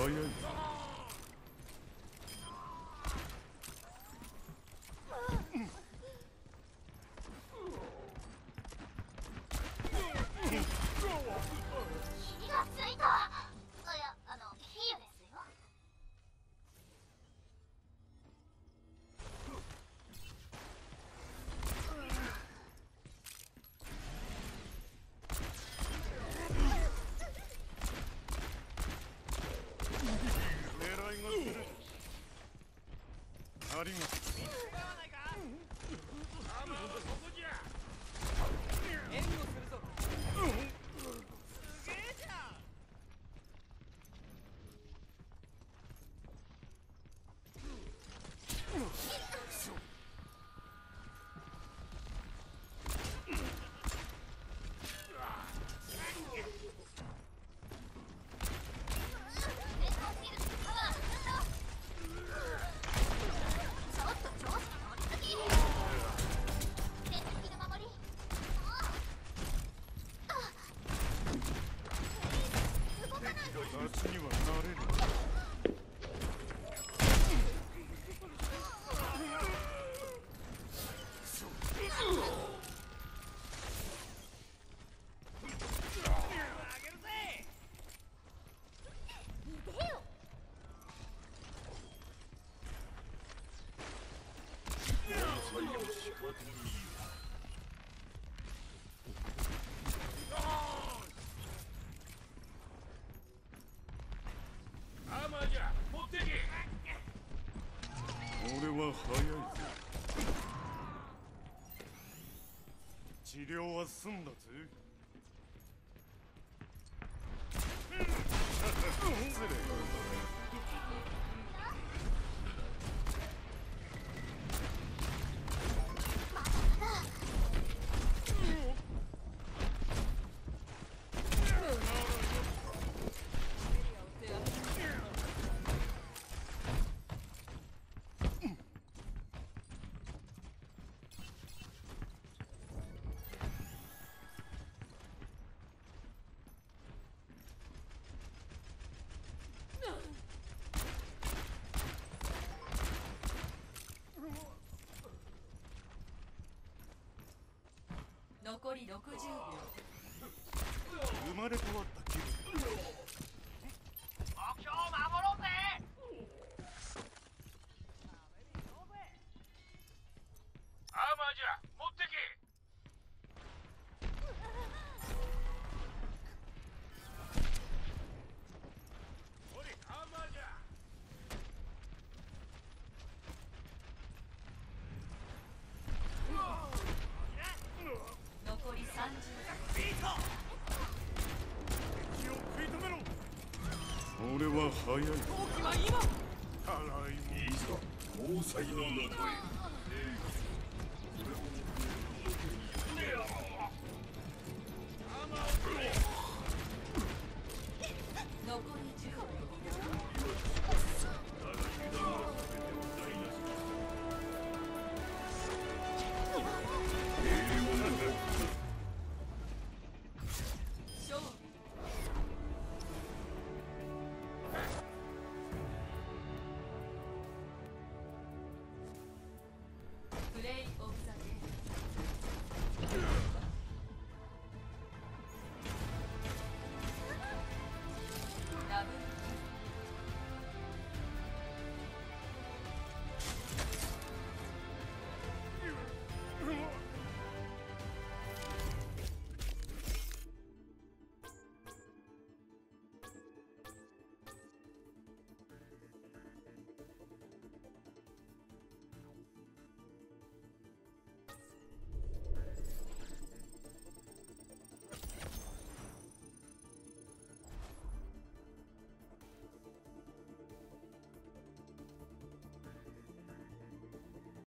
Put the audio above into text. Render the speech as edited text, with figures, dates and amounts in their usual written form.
早い。 火がついた。いや、火ですよ。 狙いがずれる。ありがとう。 援護するぞ。すげえじゃん。 夏にはなれる。 あげるぜ。 アーマーじゃ持ってけ。 俺は早いぜ。治療は済んだぜ。失礼。 残り60秒。 生まれ変わった気分。 目標を守ろうぜ。アーマーじゃ持ってけ。おいアーマーじゃ。 残り30秒。 敵を食い止めろ。俺は早い。 闘気は今。 たらいも。 いいぞ、要塞の中へ。